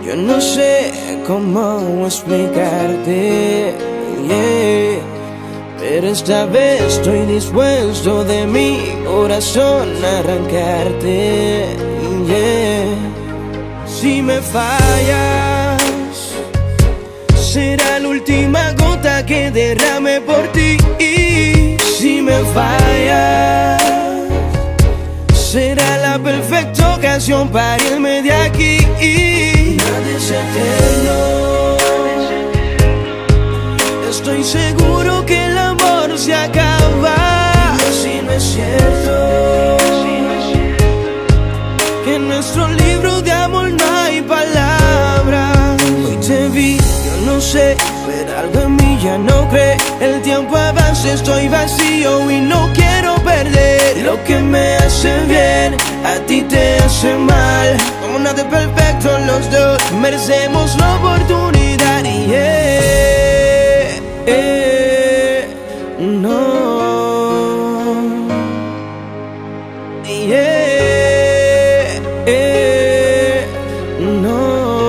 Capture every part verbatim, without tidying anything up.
Yo no sé cómo explicarte, yeah, pero esta vez estoy dispuesto de mi corazón a arrancarte, yeah. Si me fallas, será la última gota que derrame por ti. Si me fallas, será la perfecta ocasión para irme de aquí. Nada es eterno. Estoy seguro que el amor se acaba. Dime si no es cierto que en nuestro libro de amor no hay palabras. Hoy te vi, yo no sé, pero algo en mí ya no cree. El tiempo avanza, estoy vacío y no quiero perder lo que me hace bien, a ti te hace mal. Como nada perfecto, los dos merecemos la oportunidad. Yeah, yeah, no, yeah, yeah, no.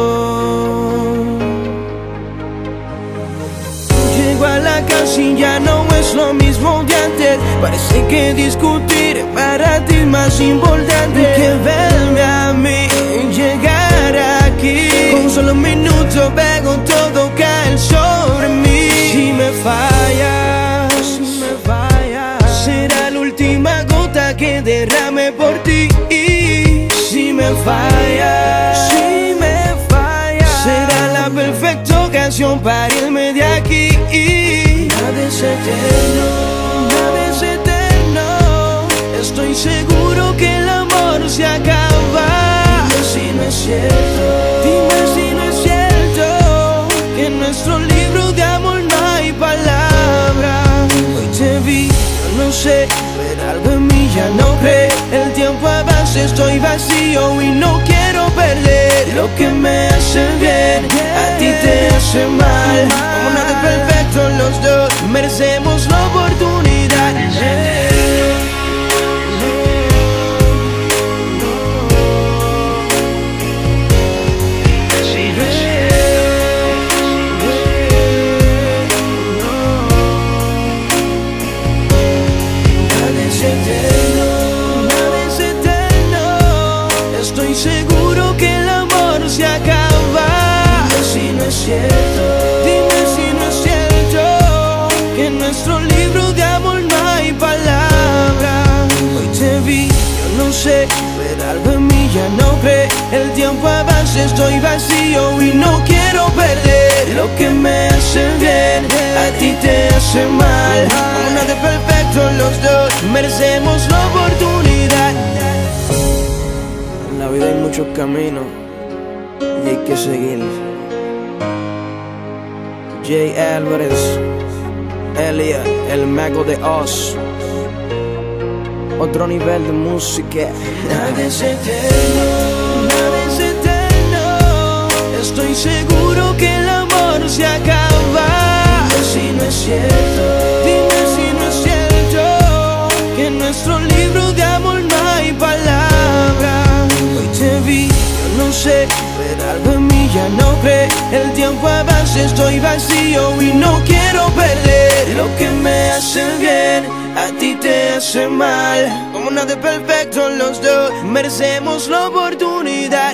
Llego a la casa y ya no es lo mismo de antes. Parece que discutir para ti es más importante que verme a mí llegar aquí. Con solo un minuto pego, todo cae sobre mí. Si me fallas, si me fallas, será la última gota que derrame por ti. Si me fallas, si me fallas, será la perfecta ocasión para irme de aquí. Nada es eterno, nada es eterno. Estoy seguro que el amor se acaba. Dime si no es cierto, dime si no es cierto que en nuestro libro de amor no hay palabras. Hoy te vi, yo no sé, pero algo en mí ya no cree. El tiempo avanza, estoy vacío y no quiero perder lo que me hace bien, a ti te hace mal. Como nada es perfecto, los dos merecemos la oportunidad. Yeah. Estoy seguro que el amor se acaba. Dime si no es cierto, dime si no es cierto que en nuestro libro de amor no hay palabras. Hoy te vi, yo no sé, pero algo en mí ya no cree. El tiempo avanza, estoy vacío y no quiero perder lo que me hace bien, a ti te hace mal. Como nada es perfecto, los dos merecemos la oportunidad. En la vida hay muchos caminos y hay que seguir. Jay Álvarez, Elia, el mago de Oz. Otro nivel de música. Nada es eterno, nada es eterno. Estoy seguro que el amor se acaba. Dime si no es cierto, dime si no es cierto que en nuestro libro de amor no hay palabras. Hoy te vi, yo no sé, pero algo en mí ya no cree. El tiempo avanza, estoy vacío y no quiero perder lo que me hace bien, a ti te hace mal. Como nada es perfecto, los dos merecemos la oportunidad.